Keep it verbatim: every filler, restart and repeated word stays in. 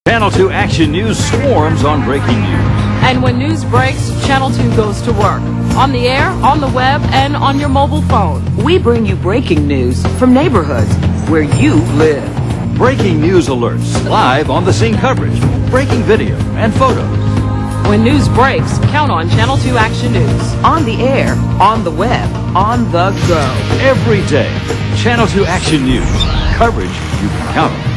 Channel two Action News swarms on breaking news. And when news breaks, Channel two goes to work. On the air, on the web, and on your mobile phone. We bring you breaking news from neighborhoods where you live. Breaking news alerts, live on the scene coverage, breaking video and photos. When news breaks, count on Channel two Action News. On the air, on the web, on the go. Every day, Channel two Action News. Coverage you can count on.